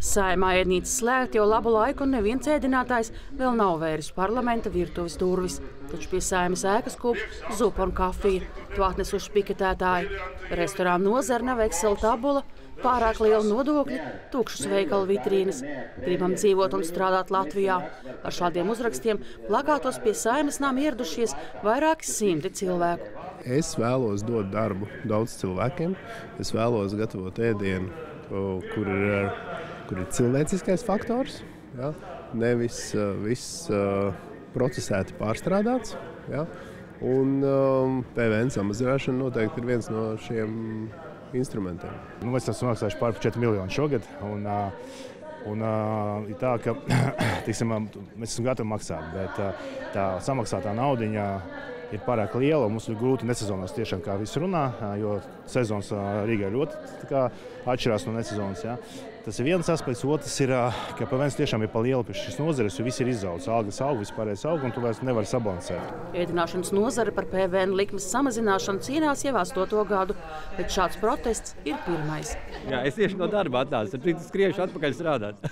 Saeimā ēdnīca slēgta jau labu laiku un neviens ēdinātājs vēl nav vēris parlamenta virtuves durvis. Taču pie Saeimas ēkas kūp zupa un kafija, to atnesuši piketētāji. Restorāna nozara nav Excel tabula, pārāk liela nodokļi, tukšas veikalu vitrīnes. Gribam dzīvot un strādāt Latvijā. Ar šādiem uzrakstiem plakātos pie Saeimas nama ieradušies vairāki simti cilvēku. Es vēlos dot darbu daudz cilvēkiem. Es vēlos gatavot ēdienu, kur ir cilvēciskais faktors, ja? Nevis viss procesēti pārstrādāts. Ja? Un PVN samazināšana noteikti ir viens no šiem instrumentiem. Mēs esam maksājuši pār 4 miljonu šogad. Un ir tā, ka mēs esam gatavi maksāt, bet tā samaksātā naudiņa ir pārāk liela. Mums ir grūti nesezonos tiešām, kā visi runā, jo sezonas Rīgā ļoti atšķirās no nesezonas. Ja. Tas ir viens aspekts. Otrs ir, ka PVNs tiešām ir pa lielu pie šīs nozares, jo viss ir izaugs. Algas aug, vispārējais aug, un tu vairs nevari sabalansēt. Ēdināšanas nozare par PVN likmes samazināšanu cīnās jau 8. gadu, bet šāds protests ir pirmais. Jā, es tieši no darba atnācu, tad skriešu atpakaļ strādāt.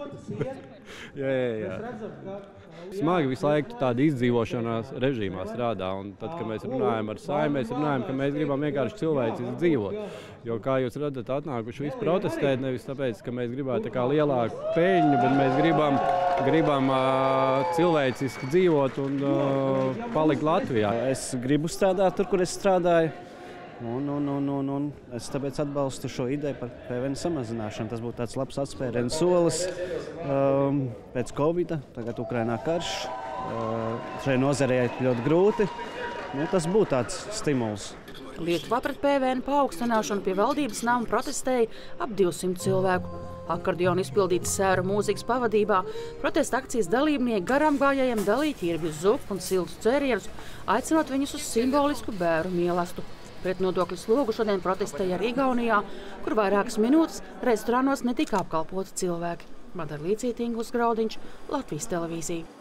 Jā. Smagi visu laiku tāda izdzīvošanās režīmā strādā, un tad, kad mēs runājam ar Saeimu, mēs runājam, ka mēs gribam vienkārši cilvēciski dzīvot. Jo, kā jūs redzat, atnākuši visi protestēt, nevis tāpēc, ka mēs gribētu tā kā lielāku peļņu, bet mēs gribam cilvēciski dzīvot un palikt Latvijā. Es gribu strādāt tur, kur es strādāju. Un es tāpēc atbalstu šo ideju par PVN samazināšanu. Tas būtu tāds labs atspērienu solis pēc Covid, tagad Ukrainā karš. Šai nozarei ļoti grūti. Tas būtu tāds stimuls. Lietuvā pret PVN paaugstināšanu pie valdības nama protestēja ap 200 cilvēku. Akordionu izpildītas sēru mūzikas pavadībā protesta akcijas dalībnieki garām gājējiem dalīja ķirbju zupu un siltus dzērienus, aicinot viņus uz simbolisku bēru mielastu. Pret nodokļu slogu šodien protestēja arī Igaunijā, kur vairākas minūtes restorānos netika apkalpoti cilvēki. Madara Līcītīngus Graudiņš, Latvijas televīzija.